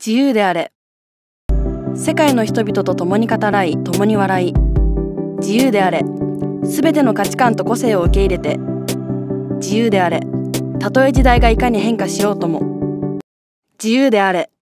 自由であれ。世界の人々と共に語らい、共に笑い。自由であれ。すべての価値観と個性を受け入れて。自由であれ。たとえ時代がいかに変化しようとも。自由であれ。